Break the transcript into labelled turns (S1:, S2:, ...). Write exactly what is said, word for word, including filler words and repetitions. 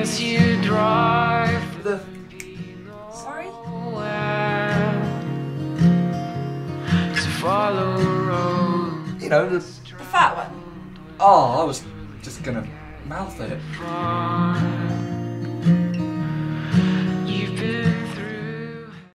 S1: guess you drive
S2: The
S3: Sorry?
S1: to follow a road.
S2: you know the.
S3: The fat one.
S2: Oh, I was just gonna mouth it.
S1: Far